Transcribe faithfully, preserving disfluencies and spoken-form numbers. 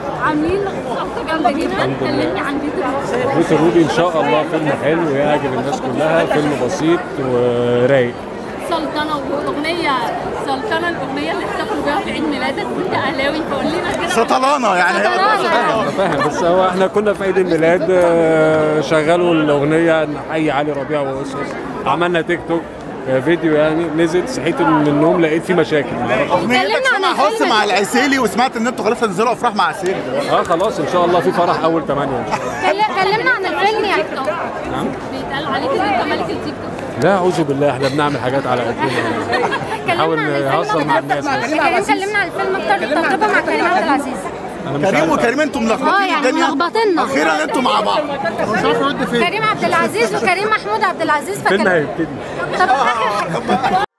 عاملين خطه جامده جدا. كلمني عن بيت الروبي. بيت الروبي ان شاء الله فيلم حلو يعجب الناس كلها، فيلم بسيط ورايق. سلطنه واغنيه سلطنه، الاغنيه اللي احتفلوا بيها في عيد ميلادك وانت اهلاوي، فقول لنا كده. سطلانه يعني هي انا فاهم، بس هو احنا كنا في عيد الميلاد شغلوا الاغنيه نحيي علي ربيع واسس، عملنا تيك توك فيديو يعني، نزل صحيت من النوم لقيت فيه مشاكل. اغنيتك سامع حس مع العسيلي، وسمعت ان انتوا خلاص هتنزلوا افراح مع عسيلي دلوقتي. اه خلاص ان شاء الله في فرح اول ثمانية. كلمنا عن الفيلم يا تيك توك. نعم. بيتقال عليك ان انت ملك التيك توك. لا اعوذ بالله، احنا بنعمل حاجات على قدنا. نحاول نهزر مع الناس. كلمنا عن الفيلم اكتر، التجربه مع كريم عبد العزيز. كريم وكريم انتوا ملخبطين الدنيا. اه يعني ملخبطينا. اخيرا انتوا مع بعض. مش عارف ارد فين. كريم عبد العزيز وكريم محمود عبد العزيز. فيلم هيبتدي. طب